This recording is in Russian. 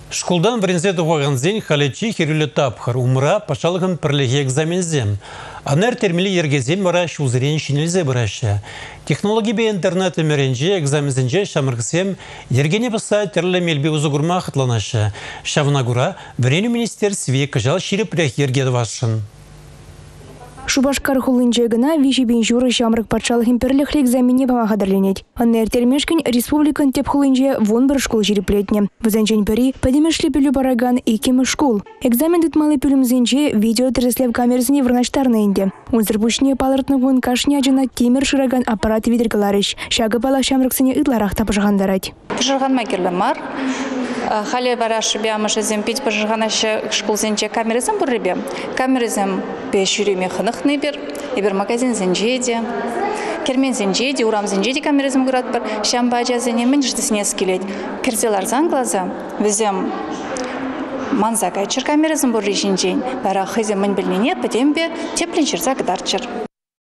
Шкулдан врензе туғаған зен халечи херюлі тапхар умра пашалығын пірліге экзамензем. Анар термілі ергезен мара шузырен шинелзе бұрашы. Технология бе интернет өміренже экзамензенже шамырғысем ергене бұса терлі мелбе ұзығырма қытланашы. Шавнагура врену министер све кажал ширепрях ергеді вашын. Шубашкар хулынче гына виши бенжуры шамрык патшалық имперліхлі экзамене бама қадырленет. Анна эртермешкен республикан теп хулынче вон бір школ жиреплетне. Візенчен пері падемешлі пілі бараган икемі школ. Экзамен дытмалы пілімзенче видео тіріслев камерасыне вырнаштарны инде. Унзыр пучне палыртны вон кашне ажына темір шыраган аппарат видергаларыш. Шағы бала шамрыксыне ытларақ тапыжғандарать. Пыжырғанма керлімар. Халі барашы бямышызем пить пыжырғанашы школзенче камерасым бұррыбе. Камерасым беш юреме хынықны бір, ебір магазин зенжеде, кермен зенжеде, урам зенжеде камерасым көрат бір, шамба жазыне мен ждысіне скелет. Керзелар занглаза, візем манза кайчыр камерасым бұрры жинжен, бара хызем мен білмене, пәдем бе теплен жерза кыдарчыр.